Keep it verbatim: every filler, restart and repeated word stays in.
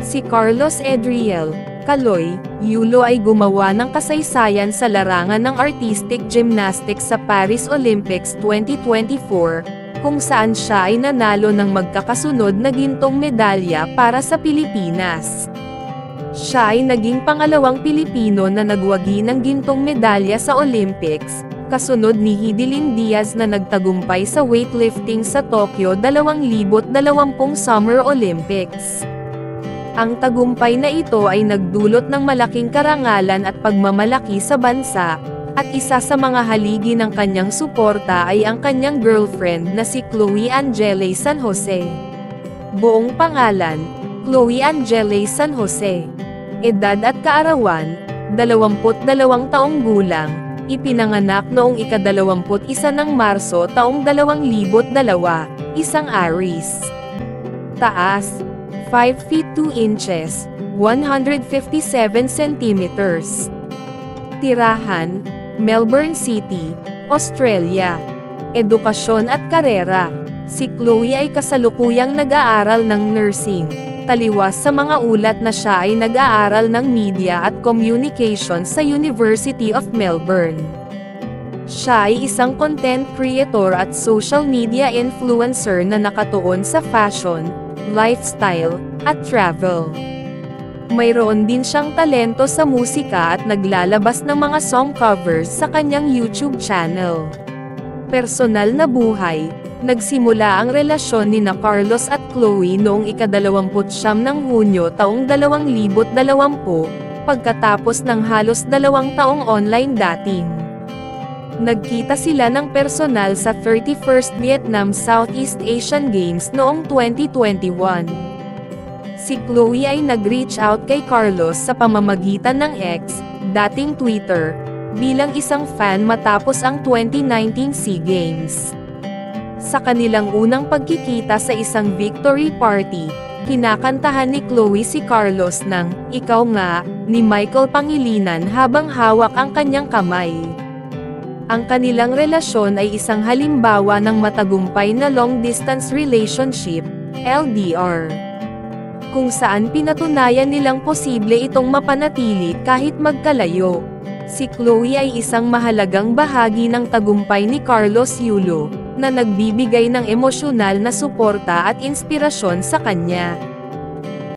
Si Carlos Edriel Caloy Yulo ay gumawa ng kasaysayan sa larangan ng artistic gymnastics sa Paris Olympics twenty twenty-four, kung saan siya ay nanalo ng magkakasunod na gintong medalya para sa Pilipinas. Siya ay naging pangalawang Pilipino na nagwagi ng gintong medalya sa Olympics, kasunod ni Hidilyn Diaz na nagtagumpay sa weightlifting sa Tokyo twenty twenty Summer Olympics. Ang tagumpay na ito ay nagdulot ng malaking karangalan at pagmamalaki sa bansa, at isa sa mga haligi ng kanyang suporta ay ang kanyang girlfriend na si Chloe Angele San Jose. Buong pangalan, Chloe Angele San Jose. Edad at kaarawan, dalawampu't dalawang taong gulang, ipinanganak noong ikadalawamput isa ng Marso taong dalawang libot dalawa, isang Aries. Taas, five feet two inches, one hundred fifty-seven centimeters. Tirahan, Melbourne City, Australia. Edukasyon at karera. Si Chloe ay kasalukuyang nag-aaral ng nursing, taliwas sa mga ulat na siya ay nag-aaral ng media at communication sa University of Melbourne. Siya ay isang content creator at social media influencer na nakatuon sa fashion, lifestyle, at travel. Mayroon din siyang talento sa musika at naglalabas ng mga song covers sa kanyang YouTube channel. Personal na buhay, nagsimula ang relasyon ni na Carlos at Chloe noong ikadalawamput siyam ng Hunyo taong dalawang libot dalawampu, pagkatapos ng halos dalawang taong online dating. Nagkita sila ng personal sa thirty-first Vietnam Southeast Asian Games noong twenty twenty-one. Si Chloe ay nag-reach out kay Carlos sa pamamagitan ng X, dating Twitter, bilang isang fan matapos ang twenty nineteen SEA Games. Sa kanilang unang pagkikita sa isang victory party, kinakantahan ni Chloe si Carlos ng "Ikaw Nga" ni Michael Pangilinan habang hawak ang kanyang kamay. Ang kanilang relasyon ay isang halimbawa ng matagumpay na long-distance relationship, L D R. Kung saan pinatunayan nilang posible itong mapanatili kahit magkalayo. Si Chloe ay isang mahalagang bahagi ng tagumpay ni Carlos Yulo, na nagbibigay ng emosyonal na suporta at inspirasyon sa kanya.